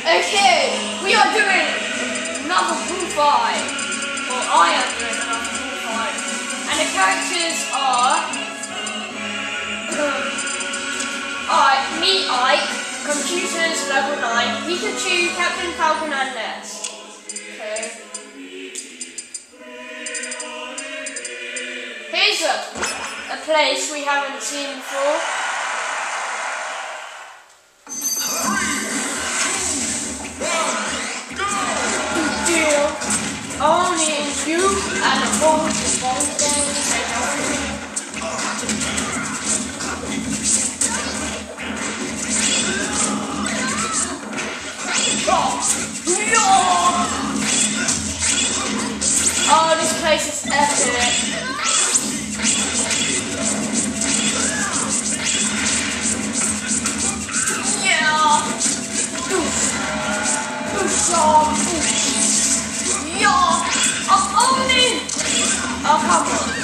Okay, we are doing another pool fight. Well, I am doing another pool fight. And the characters are me, Ike, computers level 9, Pikachu, Captain Falcon and Ness. Okay. Here's a place we haven't seen before. Only you and the ball game. Oh, this place is epic. Yeah. I'm owning! Oh, come on.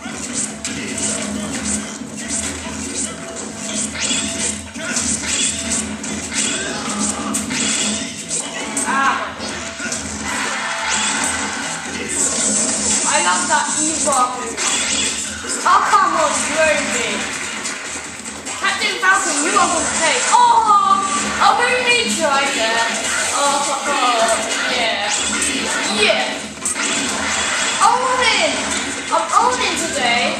I love that evil move. Oh, come on, Ruby. Captain Falcon, you are going to take. Oh, Ruby tried that. Yeah. Yeah. I'm owning today.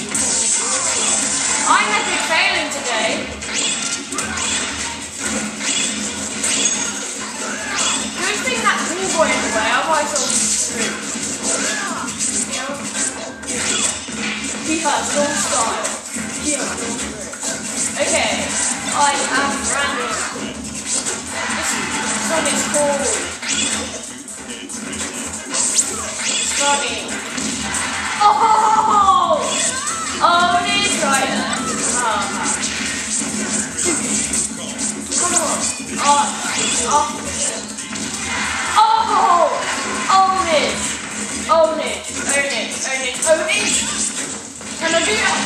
I'm epic failing today. Good thing that ball boy in the way, otherwise I'll be screwed. He has no style. He has no style. Okay, I am random. This one is called Stunning. Oh, this right there. Come on. Own it. Can I do that?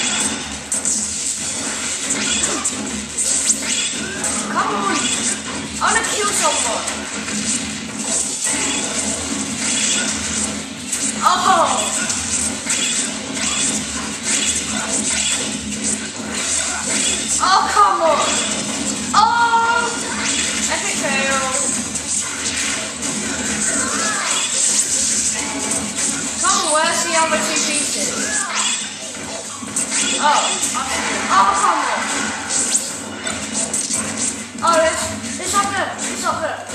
Come on. I want to kill someone. Oh, come on. Oh, epic fail. Come on, where's the other two pieces? Oh, come on. Oh, it's up there. It's up there.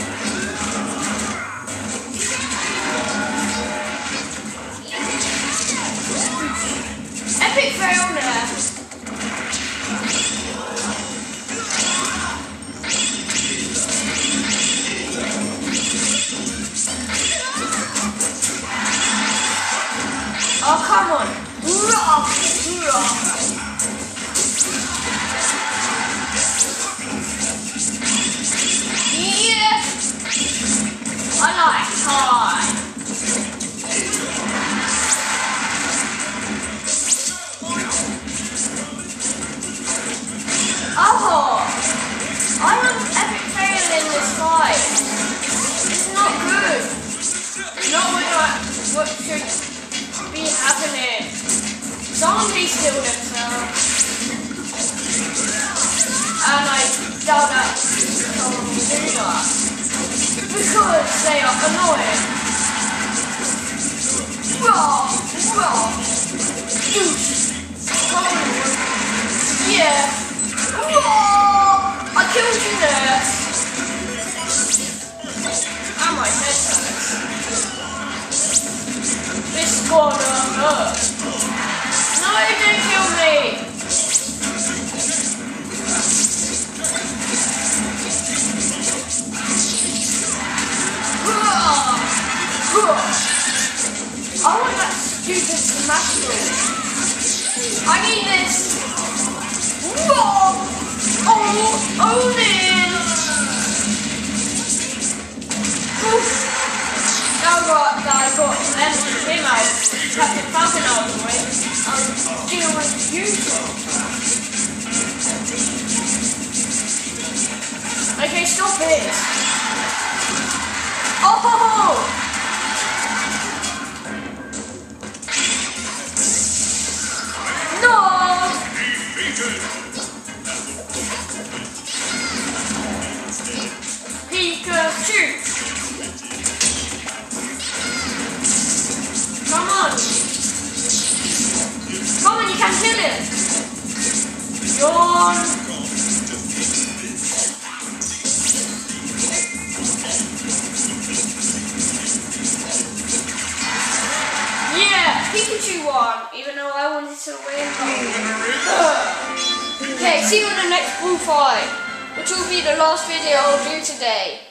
Epic fail there. Oh, come on. Yeah. I like high. I am epic fail in this fight. It's not good. It's not what should be happening. Someone please kill themselves. And I doubt that someone will do that. Because they are annoying. Come on. Yeah. I killed you there. And my head hurts. This corner hurts. No, don't kill me. I want that stupid smash ball. I need this. Own it! Now I got him out. Captain Falcon out of the way. I'll deal with you two. Okay, stop it. Yawn. Yeah, Pikachu won, even though I wanted to win. Okay, see you in the next Brawl fight, which will be the last video I'll do today.